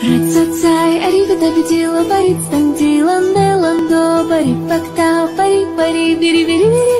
Рацацай, аригата бедила, барит стандила, неландо, барит пактау, пари, пари, бири, бири, бири.